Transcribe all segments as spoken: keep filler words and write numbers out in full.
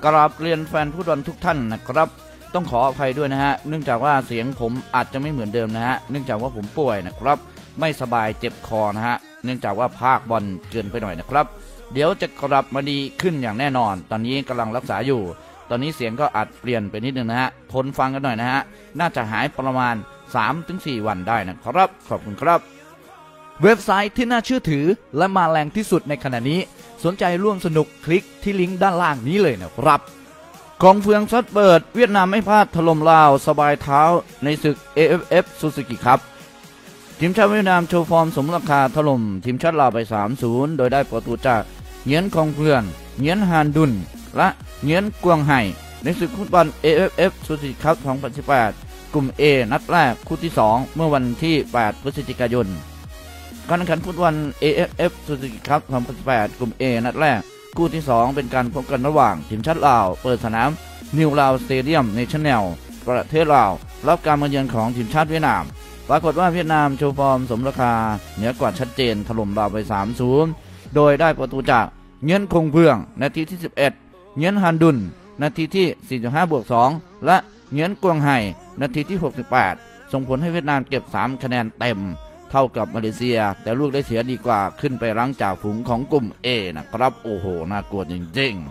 กราบเรียนแฟนฟุตบอลทุกท่านนะครับต้องขออภัยด้วยนะฮะเนื่องจากว่าเสียงผมอาจจะไม่เหมือนเดิมนะฮะเนื่องจากว่าผมป่วยนะครับไม่สบายเจ็บคอนะฮะเนื่องจากว่าภาคบอลเกินไปหน่อยนะครับเดี๋ยวจะกลับมาดีขึ้นอย่างแน่นอนตอนนี้กำลังรักษาอยู่ตอนนี้เสียงก็อาจเปลี่ยนไปนิดนึงนะฮะทนฟังกันหน่อยนะฮะน่าจะหายประมาณ สามถึงสี่ วันได้นะครับขอบคุณครับเว็บไซต์ที่น่าเชื่อถือและมาแรงที่สุดในขณะนี้สนใจร่วมสนุกคลิกที่ลิงก์ด้านล่างนี้เลยนะครับกองเฟืองซัดเปิดเวียดนามไม่พลาดถล่มลาวสบายเท้าในศึก เอ เอฟ เอฟ Suzuki Cup ทีมชาติเวียดนามโชว์ฟอร์มสมราคาถล่มทีมชาติลาวไป สามศูนย์ โดยได้ประตูจากเหงียนคองเฟืองเหงียนฮานดุนและเหงียนกวงไห่ในศึกฟุตบอล เอ เอฟ เอฟ Suzuki Cup สองพันสิบแปดกลุ่ม A นัดแรกคู่ที่สองเมื่อวันที่แปดพฤศจิกายนการแข่งขันฟุตบอล เอ เอฟ เอฟ Suzuki Cup สองพันสิบแปดกลุ่ม A นัดแรกคู่ที่สองเป็นการพบกันระหว่างทีมชาติลาวเปิดสนามนิวลาวสเตเดียมเนชั่นแนลประเทศลาวรับการมาเยือนของทีมชาติเวียดนามปรากฏว่าเวียดนามโชว์ฟอร์มสมราคาเหนือกว่าชัดเจนถล่มลาวไป สามศูนย์ โดยได้ประตูจากเหงียนคงเฟืองนาทีที่สิบเอ็ดเหงียนฮันดุนนาทีที่ สี่จุดห้า บวก สอง และเหงียนกวงไห่นาทีที่หกสิบแปดส่งผลให้เวียดนามเก็บสามคะแนนเต็มเท่ากับมาเลเซียแต่ลูกได้เสียดีกว่าขึ้นไปรั้งจากฝูงของกลุ่ม A นะครับโอ้โหน่ากลัวจริง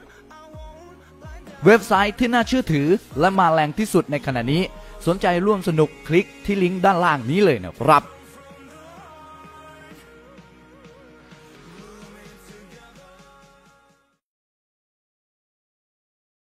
ๆเว็บไซต์ที่น่าเชื่อถือและมาแรงที่สุดในขณะนี้สนใจร่วมสนุกคลิกที่ลิงก์ด้านล่างนี้เลยนะครับ